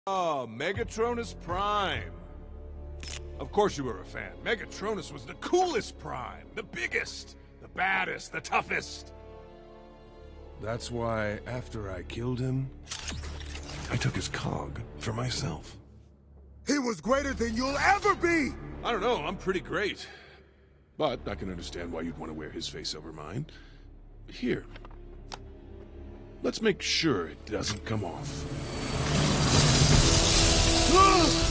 Oh, Megatronus Prime. Of course you were a fan. Megatronus was the coolest Prime. The biggest. The baddest. The toughest. That's why, after I killed him, I took his cog for myself. He was greater than you'll ever be! I don't know, I'm pretty great. But I can understand why you'd want to wear his face over mine. Here. Let's make sure it doesn't come off.